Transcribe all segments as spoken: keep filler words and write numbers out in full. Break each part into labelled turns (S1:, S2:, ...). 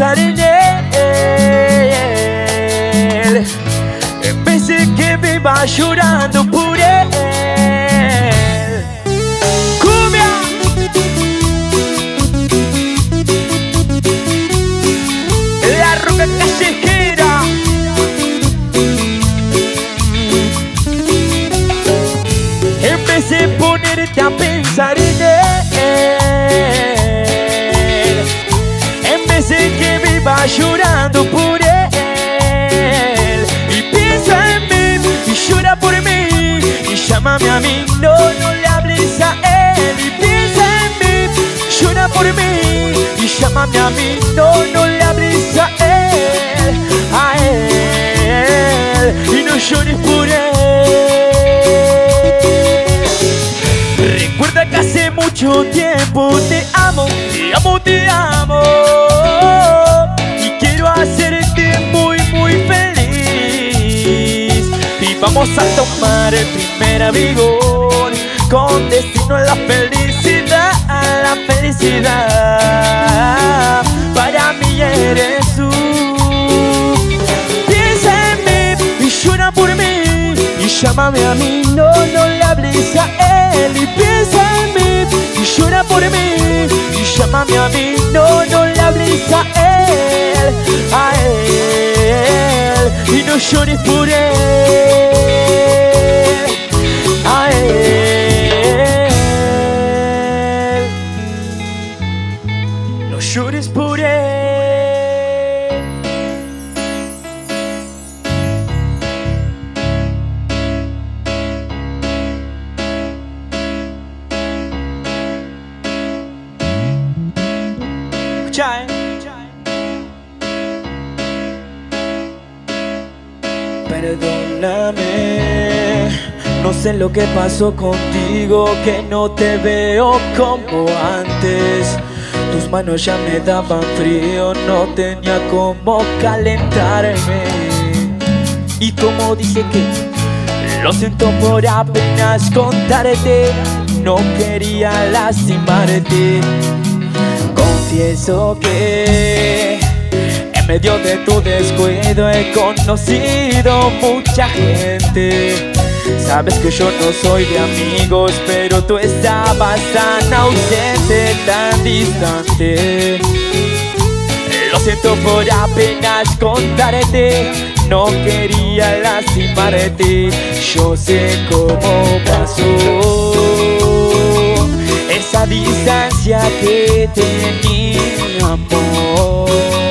S1: pensar en él. Pensé que me iba llorando por él. ¡Cumbia! La roca callejera. Empecé a ponerte a pensar en él. Empecé que me iba llorando por él. Y piensa en mí y llora por mí. Y llámame a mí, no, no le hables a él. Y piensa en mí, llora por mí. Y llámame a mí, no, no le hables a él. A él. Y no llores por él. Recuerda que hace mucho tiempo te amo, te amo, te amo. Y quiero hacerte muy, muy feliz. Y vamos a tomar el primer abrigón con destino a la felicidad, a la felicidad. Para mí eres tú. Piensa en mí y llora por mí. Y llámame a mí, no, no le hables a él. Y piensa en mí y llora por mí. Y llámame a mí, no, no le hables a él. A él. Y no llores por él. A él. No llores por él. Escucha, eh. Perdóname, no sé lo que pasó contigo, que no te veo como antes. Tus manos ya me daban frío, no tenía cómo calentarme. Y como dije que lo siento por apenas contarte, no quería lastimarte. Confieso que en medio de tu descuido he conocido mucha gente. Sabes que yo no soy de amigos, pero tú estabas tan ausente, tan distante. Lo siento por apenas contarte, no quería lastimarte. Yo sé cómo pasó esa distancia que teníamos.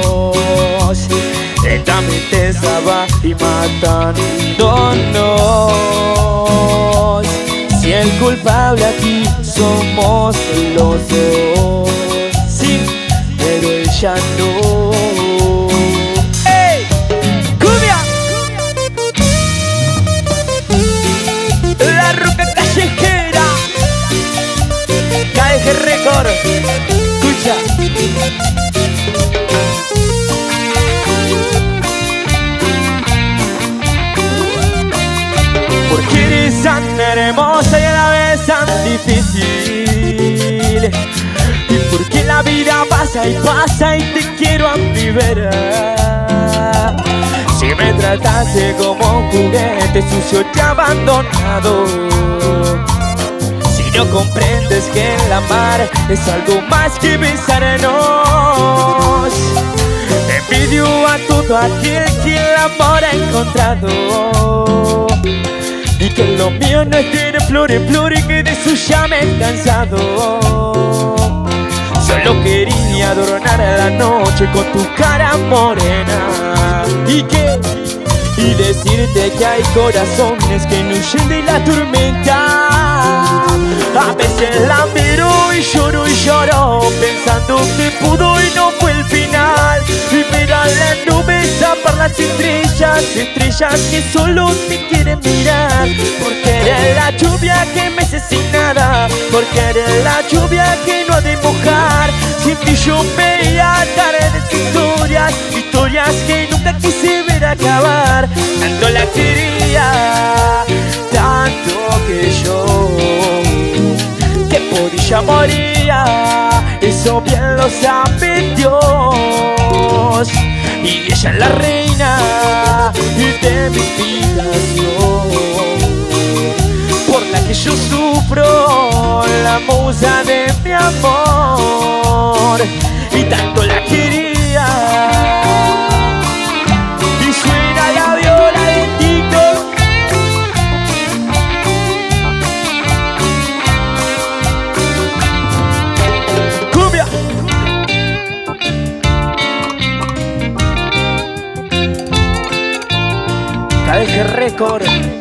S1: Lentamente estaba y matándonos. Si el culpable aquí somos los dos, sí, pero ella no. ¡Ey! ¡Cumbia! La roca callejera. K G Record. Escucha. Porque eres tan hermosa y a la vez tan difícil. Y porque la vida pasa y pasa y te quiero a mi vera. Si me trataste como un juguete sucio y abandonado. Si no comprendes que el amar es algo más que besarnos. Envidio a todo aquel que el amor ha encontrado. Y que lo mío no es tener flor en flor y que de eso ya me he cansado. Solo quería adornar la noche con tu cara morena. Y que, y decirte que hay corazones que no huyen de la tormenta. A veces la miro y lloro y lloro, pensando que pudo y no fue el final. Y mira las nubes tapar las estrellas, estrellas que solo te quieren mirar. Porque eres la lluvia que me hace sin nada, porque eres la lluvia que no ha de mojar. Sin ti yo veía tardes de historias, historias que nunca quise ver acabar. Tanto la quería, tanto que yo, que podía moría, eso bien lo sabe Dios. Dios y ella es la reina de mi inspiración, por la que yo sufro, la musa de mi amor, y tanto la quería. Y suena la viola de Tito. ¡Cumbia! K D G Record.